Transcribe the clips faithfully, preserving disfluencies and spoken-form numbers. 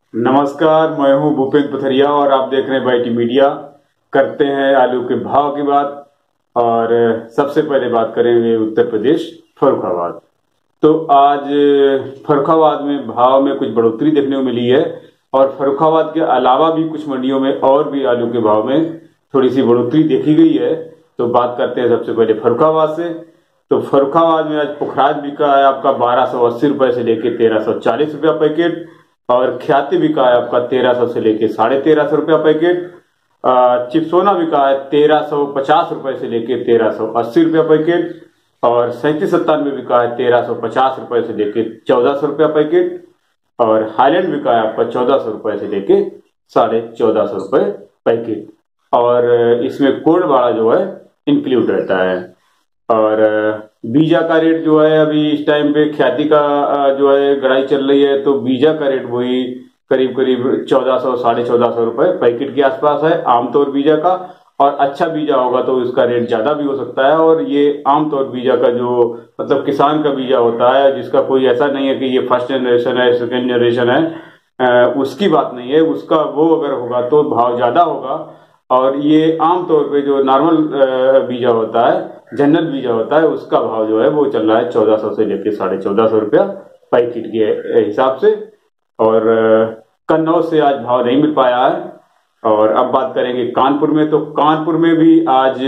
नमस्कार, मैं हूं भूपेंद्र पथरिया और आप देख रहे हैं बाईटी मीडिया। करते हैं आलू के भाव की बात। और सबसे पहले बात करेंगे उत्तर प्रदेश फर्रुखाबाद। तो आज फर्रुखाबाद में भाव में कुछ बढ़ोतरी देखने को मिली है और फर्रुखाबाद के अलावा भी कुछ मंडियों में और भी आलू के भाव में थोड़ी सी बढ़ोतरी देखी गई है। तो बात करते हैं सबसे पहले फर्रुखाबाद से। तो फर्रुखाबाद में आज पुखराज बिका है आपका बारह सौ अस्सी रुपए से लेके तेरह सौ चालीस रुपया पैकेट और ख्याति बिका है आपका तेरह सौ से लेके साढ़े तेरह सौ रुपया पैकेट। चिपसोना बिका है तेरह सौ पचास रुपए से लेके तेरह सौ अस्सी रुपया पैकेट और सैंतीस सत्तानवे बिका है तेरह सौ पचास रुपए से लेके चौदह सौ रुपया पैकेट और हाईलैंड बिका है आपका चौदह सौ रुपए से लेके साढ़े चौदह सौ रुपए पैकेट। और इसमें कोल्ड वाला जो है इंक्लूड रहता है। और बीजा का रेट जो है अभी इस टाइम पे ख्याति का जो है गड़ाई चल रही है, तो बीजा का रेट वही करीब करीब चौदह सौ साढ़े चौदह सौ रुपए पैकेट के आसपास है आमतौर बीजा का। और अच्छा बीजा होगा तो इसका रेट ज्यादा भी हो सकता है। और ये आमतौर बीजा का जो मतलब किसान का बीजा होता है, जिसका कोई ऐसा नहीं है कि ये फर्स्ट जनरेशन है सेकेंड जनरेशन है, उसकी बात नहीं है। उसका वो अगर होगा तो भाव ज्यादा होगा। और ये आमतौर पे जो नॉर्मल बीजा होता है, जनरल बीजा होता है, उसका भाव जो है वो चल रहा है चौदह सौ से लेकर साढ़े चौदह सौ रुपया पैकेट के हिसाब से। और कन्नौज से आज भाव नहीं मिल पाया है। और अब बात करेंगे कानपुर में। तो कानपुर में भी आज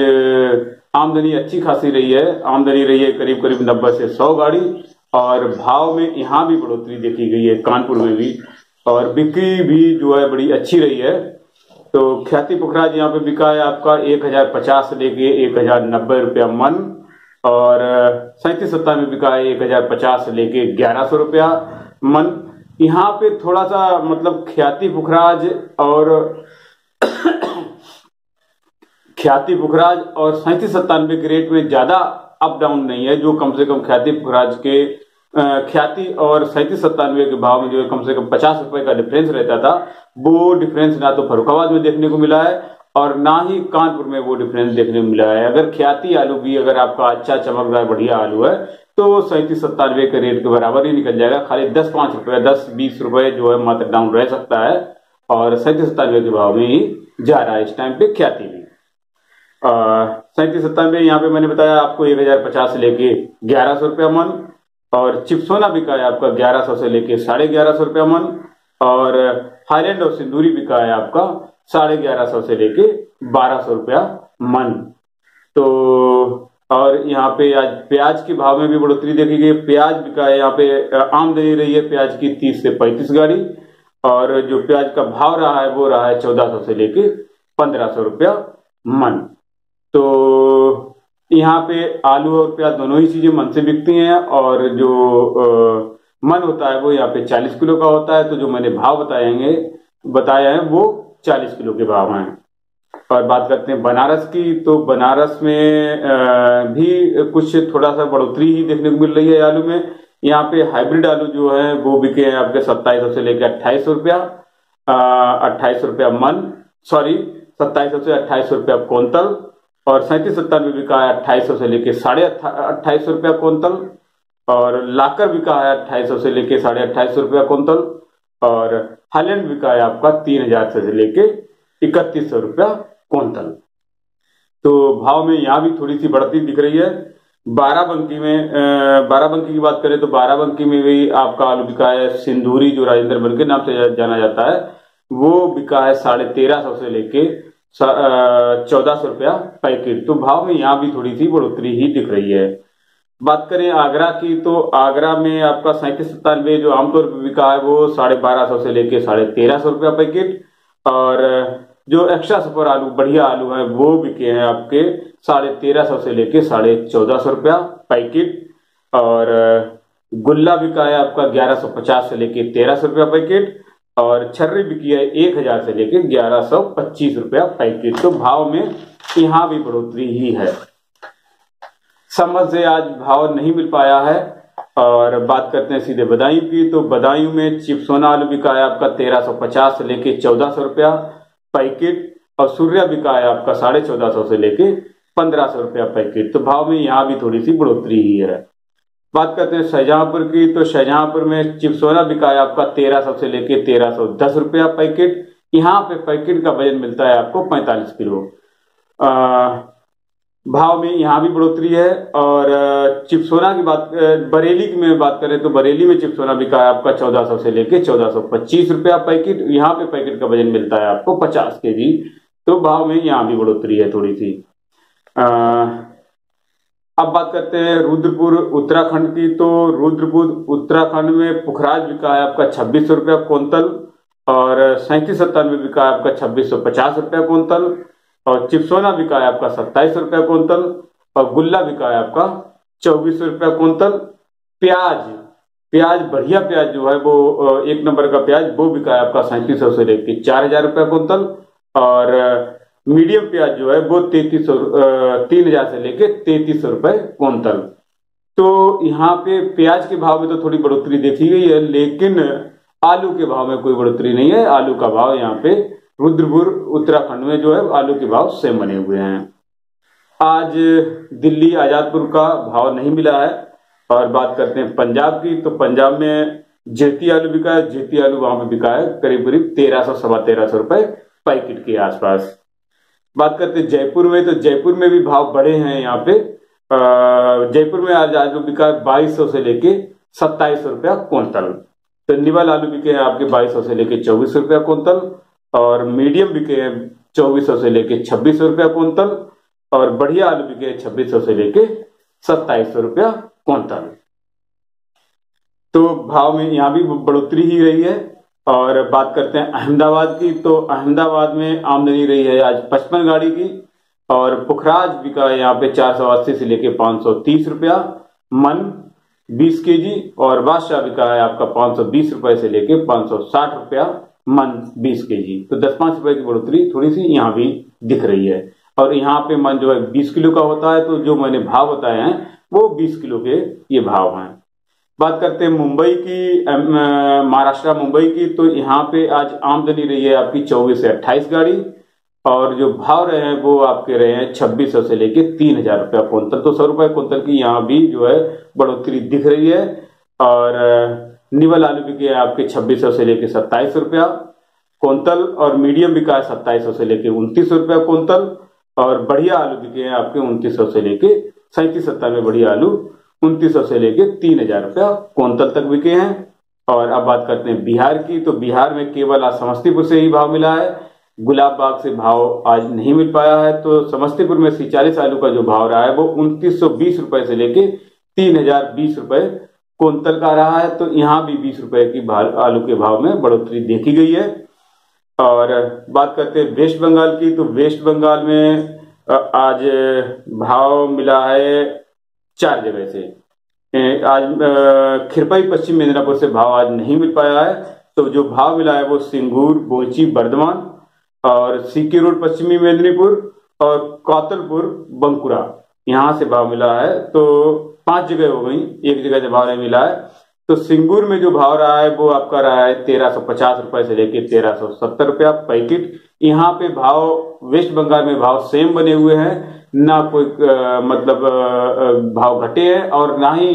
आमदनी अच्छी खासी रही है। आमदनी रही है करीब करीब नब्बे से सौ गाड़ी और भाव में यहाँ भी बढ़ोतरी देखी गई है कानपुर में भी। और बिक्री भी जो है बड़ी अच्छी रही है। तो ख्याति पुखराज यहाँ पे बिका है आपका एक हजार पचास से लेके एक हजार नब्बे रुपया मन और सैंतीस सत्तानवे बिका है एक हजार पचास से लेके ग्यारह सौ रुपया मन। यहाँ पे थोड़ा सा मतलब ख्याति पुखराज और ख्याति पुखराज और सैंतीस सत्तानवे के रेट में ज्यादा अप डाउन नहीं है। जो कम से कम ख्याति पुखराज के ख्याति और सैंतीस सत्तानवे के भाव में जो है कम से कम पचास रुपए का डिफरेंस रहता था, वो डिफरेंस ना तो फर्रुखाबाद में देखने को मिला है और ना ही कानपुर में वो डिफरेंस देखने को मिला है। अगर ख्याति आलू भी अगर आपका अच्छा चमकदार बढ़िया आलू है तो सैंतीस सत्तानवे के रेट के बराबर ही निकल जाएगा। खाली दस पांच रुपए दस बीस रुपए जो है मात्र डाउन रह सकता है और सैंतीस सत्तानवे के भाव में ही जा रहा है इस टाइम पे ख्याति भी। सैंतीस सत्तानवे यहाँ पे मैंने बताया आपको एक हजार पचास से लेके ग्यारह सौ रुपया मन और चिपसोना बिका है आपका ग्यारह सौ से लेके साढ़े ग्यारह सौ रुपया मन और हाईलैंड और सिंदूरी बिका है आपका साढ़े ग्यारह सौ से लेके बारह सौ रुपया मन। तो और यहाँ पे आज प्याज के भाव में भी बढ़ोतरी देखी गई। प्याज बिका है यहाँ पे आमदनी रही है प्याज की तीस से पैंतीस गाड़ी और जो प्याज का भाव रहा है वो रहा है चौदह सौ से लेके पंद्रह सौ रुपया मन। तो यहाँ पे आलू और प्याज दोनों ही चीजें मन से बिकती हैं और जो आ, मन होता है वो यहाँ पे चालीस किलो का होता है। तो जो मैंने भाव बताएंगे बताया है वो चालीस किलो के भाव हैं। और बात करते हैं बनारस की। तो बनारस में आ, भी कुछ थोड़ा सा बढ़ोतरी ही देखने को मिल रही है आलू में। यहाँ पे हाइब्रिड आलू जो है वो बिके हैं आपके सत्ताईस सौ से लेकर अट्ठाईस सौ रुपया अट्ठाईस सौ रुपया मन सॉरी सत्ताईस सौ से अट्ठाईस सौ रुपया कुंतल और सैंतीस सत्तानवे बिका है अट्ठाईस सौ से लेके साढ़े अट्ठाईस सौ रुपया कुंतल और लाकर बिका है अट्ठाईस सौ से लेके साढ़े अट्ठाईस सौ रुपया कुंतल और हाईलैंड बिका है आपका तीन हजार से लेके इकतीस सौ रुपया कुंतल। तो भाव में यहाँ भी थोड़ी सी बढ़ती दिख रही है। बाराबंकी में बाराबंकी की बात करें तो बाराबंकी में भी आपका आलू बिका है सिंदूरी जो राजेंद्र बन के नाम से जाना जाता है, वो बिका है साढ़े तेरह सौ से लेके चौदह सौ रुपया पैकेट। तो भाव में यहाँ भी थोड़ी सी बढ़ोतरी ही दिख रही है। बात करें आगरा की। तो आगरा में आपका सैंतीस सत्तानवे जो आमतौर पर बिका है वो साढ़े बारह सौ से लेके साढ़े तेरह सौ रुपया पैकेट और जो एक्स्ट्रा सुपर आलू बढ़िया आलू है वो बिके हैं आपके साढ़े तेरह सौ से लेके साढ़े चौदह सौ रुपया पैकेट और गुल्ला बिका है आपका ग्यारह सौ पचास से लेके तेरह सौ रुपया पैकेट और छर्री बिकी है एक हजार से लेके ग्यारह सौ पच्चीस रुपया पैकेट। तो भाव में यहाँ भी बढ़ोतरी ही है। समझ से आज भाव नहीं मिल पाया है। और बात करते हैं सीधे बदायूं की। तो बदायूं में चिपसोना आलू बिका है आपका तेरह सौ पचास से लेके चौदह सौ रुपया पैकेट और सूर्या बिका है आपका साढ़े चौदह सौ से लेके पंद्रह सौ रुपया पैकेट। तो भाव में यहाँ भी थोड़ी सी बढ़ोतरी ही है। बात करते हैं शाहजहांपुर की, तो शाहजहांपुर में चिपसोना बिका है आपका तेरह सौ से लेके तेरह सौ दस रुपया पैकेट। यहाँ पे पैकेट का वजन मिलता है आपको पैंतालीस किलो। आ, भाव में यहाँ भी बढ़ोतरी है। और चिपसोना की बात, बरेली की में बात करें तो बरेली में चिपसोना बिका है आपका चौदह सौ से लेके चौदह सौ पच्चीस रुपया पैकेट। यहाँ पे पैकेट का वजन मिलता है आपको पचास के जी। तो भाव में यहाँ भी बढ़ोतरी है थोड़ी सी। आ, अब बात करते हैं रुद्रपुर उत्तराखंड की, तो रुद्रपुर उत्तराखंड में पुखराज बिका है आपका छब्बीस सौ रुपया कुंतल, और सैंतीस सत्तानवे बिका है आपका छब्बीस सौ पचास रुपया कुंतल, और चिपसोना बिका है आपका सत्ताईस सौ रुपया कुंतल, और गुल्ला बिका है आपका चौबीस सौ रुपया कुंतल। प्याज प्याज बढ़िया प्याज जो है वो एक नंबर का प्याज वो बिका है आपका सैंतीस सौ से लेकर चार हजार रुपया कुंतल, और मीडियम प्याज जो है वो तैतीस सौ तीन हजार से लेके तैतीस सौ रुपए कुंतल। तो यहाँ पे प्याज के भाव में तो थोड़ी बढ़ोतरी देखी गई है, लेकिन आलू के भाव में कोई बढ़ोतरी नहीं है। आलू का भाव यहाँ पे रुद्रपुर उत्तराखंड में जो है आलू के भाव सेम बने हुए हैं। आज दिल्ली आजादपुर का भाव नहीं मिला है। और बात करते हैं पंजाब की, तो पंजाब में जेती आलू बिका है। जेती आलू वहां पे बिका है करीब करीब तेरह सौ सवा तेरह सौ रुपए पैकेट के आसपास। बात करते हैं जयपुर में, तो जयपुर में भी भाव बढ़े हैं। यहाँ पे जयपुर में आज आलू बिका है बाईस सौ से लेके सत्ताईस सौ रुपया कुंतल। तो निवल आलू बिके हैं आपके बाईस सौ से लेके चौबीस सौ रुपया कुंतल, और मीडियम बिके हैं चौबीस सौ से लेके छब्बीस सौ रुपया कुंतल, और बढ़िया आलू बिके हैं छब्बीस सौ से लेके सत्ताईस सौ रुपया कुंतल। तो भाव में यहाँ भी बढ़ोतरी ही रही है। और बात करते हैं अहमदाबाद की, तो अहमदाबाद में आमदनी रही है आज पचपन गाड़ी की, और पुखराज बिका है यहाँ पे चार सौ अस्सी से लेके पांच सौ तीस रुपया मन बीस के जी, और बादशाह बिका है आपका पांच सौ बीस रुपए से लेके पांच सौ साठ रुपया मन बीस के जी। तो दस पांच रुपए की बढ़ोतरी थोड़ी सी यहाँ भी दिख रही है। और यहाँ पे मन जो है बीस किलो का होता है, तो जो मैंने भाव बताए हैं वो बीस किलो के ये भाव हैं। बात करते हैं मुंबई की, महाराष्ट्र मुंबई की, तो यहाँ पे आज आमदनी रही है आपकी चौबीस से अट्ठाईस गाड़ी, और जो भाव रहे हैं वो आपके रहे हैं छब्बीस सौ से लेके तीन हजार रुपया कुंतल। तो सौ रुपए कुंतल की यहाँ भी जो है बढ़ोतरी दिख रही है। और निवल आलू बिके हैं आपके छब्बीस सौ से लेके सत्ताईस रुपया कुंतल, और मीडियम बिका है सत्ताईस सौ से लेके उनतीस रुपया कुंतल, और बढ़िया आलू बिके हैं आपके उनतीस सौ से लेके सैंतीस सत्तानवे बढ़िया आलू उनतीस सौ से लेके तीन हजार रुपया कुंतल तक बिके हैं। और अब बात करते हैं बिहार की, तो बिहार में केवल आज समस्तीपुर से ही भाव मिला है। गुलाब बाग से भाव आज नहीं मिल पाया है। तो समस्तीपुर में सी चालीस आलू का जो भाव रहा है वो उनतीस सौ बीस रुपए से लेके तीन हजार बीस रुपए कुंतल का रहा है। तो यहाँ भी बीस रुपए की आलू के भाव में बढ़ोतरी देखी गई है। और बात करते हैं वेस्ट बंगाल की, तो वेस्ट बंगाल में आज भाव मिला है चार जगह से। आज खिरपाई पश्चिम मेदिनीपुर से भाव आज नहीं मिल पाया है। तो जो भाव मिला है वो सिंगूर, बोची, बर्धमान, और सीके रोड पश्चिमी मेदिनीपुर, और कौतलपुर, बंकुरा, यहाँ से भाव मिला है। तो पांच जगह हो गई, एक जगह से भाव नहीं मिला है। तो सिंगूर में जो भाव रहा है वो आपका रहा है तेरह सौ पचास रुपए से लेके तेरह सौ सत्तर रुपया पैकेट। यहाँ पे भाव वेस्ट बंगाल में भाव सेम बने हुए हैं, ना कोई आ, मतलब आ, भाव घटे हैं और ना ही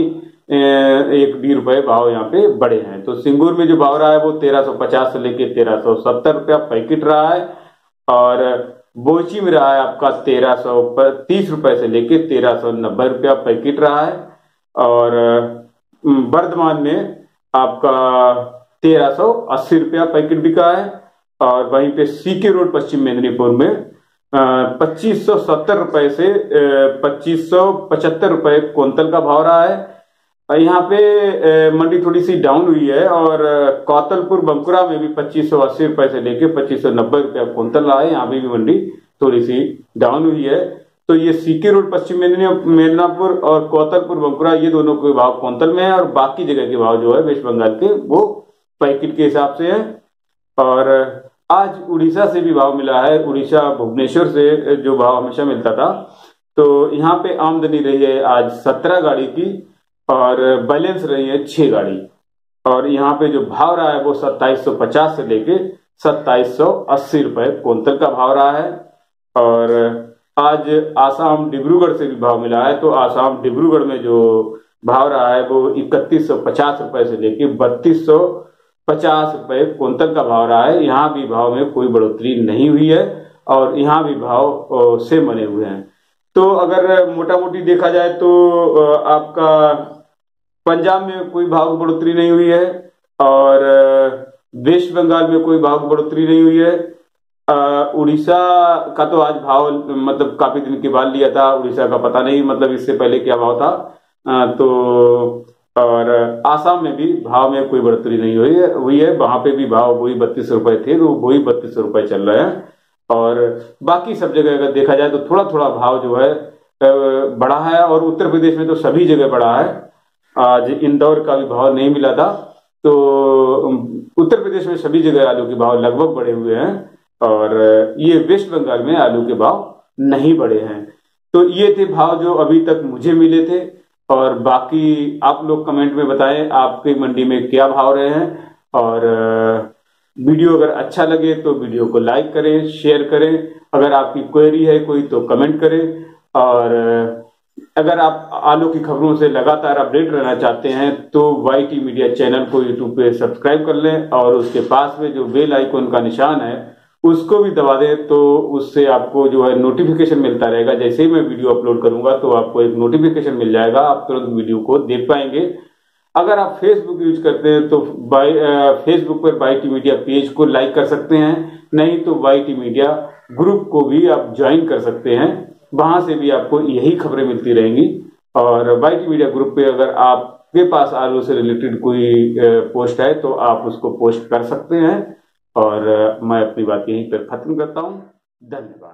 एक भी रुपए भाव यहाँ पे बढ़े हैं। तो सिंगूर में जो भाव रहा है वो तेरह सौ पचास से लेके तेरह सौ सत्तर रुपया पैकेट रहा है, और बोची में रहा है आपका तेरह सौ तीस रुपए से लेके तेरह सौ नब्बे रुपया पैकेट रहा है, और वर्धमान में आपका तेरह सौ अस्सी रुपया पैकेट बिका है। और वहीं पे सीके रोड पश्चिम मेदिनीपुर में पच्चीस सौ सत्तर रुपए से पच्चीस सौ पचहत्तर रुपए कुंतल का भाव रहा है। यहाँ पे मंडी थोड़ी सी डाउन हुई है, और कौतलपुर, बंकुरा में भी पच्चीस सौ अस्सी रुपए से लेके पच्चीस सौ नब्बे रुपया कुंतल रहा है। यहाँ पे भी मंडी थोड़ी सी डाउन हुई है। तो ये सीके रोड पश्चिम मेदिनीपुर और कौतलपुर, बंकुरा, ये दोनों के भाव कुंतल में है, और बाकी जगह के भाव जो है वेस्ट बंगाल के वो पैकेट के हिसाब से है। और आज उड़ीसा से भी भाव मिला है। उड़ीसा भुवनेश्वर से जो भाव हमेशा मिलता था, तो यहाँ पे आमदनी रही है आज सत्रह गाड़ी की, और बैलेंस रही है छह गाड़ी। और यहाँ पे जो भाव रहा है वो सत्ताईस सौ पचास से लेके सत्ताईस सौ अस्सी रुपए कुंतल का भाव रहा है। और आज आसाम डिब्रूगढ़ से भी भाव मिला है। तो आसाम डिब्रूगढ़ में जो भाव रहा है वो इकतीस सौ पचास रुपए से लेके बत्तीस सौ पचास रुपए कुंतल का भाव रहा है। यहाँ भी भाव में कोई बढ़ोतरी नहीं हुई है और यहाँ भी भाव सेम बने हुए हैं। तो अगर मोटा मोटी देखा जाए तो आपका पंजाब में कोई भाव बढ़ोतरी नहीं हुई है और वेस्ट बंगाल में कोई भाव बढ़ोतरी नहीं हुई है। उड़ीसा का तो आज भाव मतलब काफी दिन के बाद लिया था, उड़ीसा का पता नहीं मतलब इससे पहले क्या भाव था। आ, तो और आसाम में भी भाव में कोई बढ़ोतरी नहीं हुई है हुई है वहां पे भी भाव वही बत्तीस रुपए थे तो वही बत्तीस रुपए चल रहे हैं। और बाकी सब जगह अगर देखा जाए तो थोड़ा थोड़ा भाव जो है बढ़ा है और उत्तर प्रदेश में तो सभी जगह बढ़ा है। आज इंदौर का भी भाव नहीं मिला था तो उत्तर प्रदेश में सभी जगह आलू के भाव लगभग बढ़े हुए हैं और ये वेस्ट बंगाल में आलू के भाव नहीं बढ़े हैं। तो ये थे भाव जो अभी तक मुझे मिले थे और बाकी आप लोग कमेंट में बताएं आपकी मंडी में क्या भाव रहे हैं। और वीडियो अगर अच्छा लगे तो वीडियो को लाइक करें, शेयर करें। अगर आपकी क्वेरी है कोई तो कमेंट करें और अगर आप आलू की खबरों से लगातार अपडेट रहना चाहते हैं तो वाई टी मीडिया चैनल को यूट्यूब पे सब्सक्राइब कर लें और उसके पास में जो बेल आइकन का निशान है उसको भी दबा दें तो उससे आपको जो है नोटिफिकेशन मिलता रहेगा। जैसे ही मैं वीडियो अपलोड करूंगा तो आपको एक नोटिफिकेशन मिल जाएगा, आप तुरंत वीडियो को देख पाएंगे। अगर आप फेसबुक यूज करते हैं तो बाई फेसबुक पर वाई टी मीडिया पेज को लाइक कर सकते हैं, नहीं तो वाई टी मीडिया ग्रुप को भी आप ज्वाइन कर सकते हैं, वहां से भी आपको यही खबरें मिलती रहेंगी। और वाई टी मीडिया ग्रुप पे अगर आपके पास आलू से रिलेटेड कोई पोस्ट है तो आप उसको पोस्ट कर सकते हैं। और मैं अपनी बात यहीं पर खत्म करता हूं। धन्यवाद।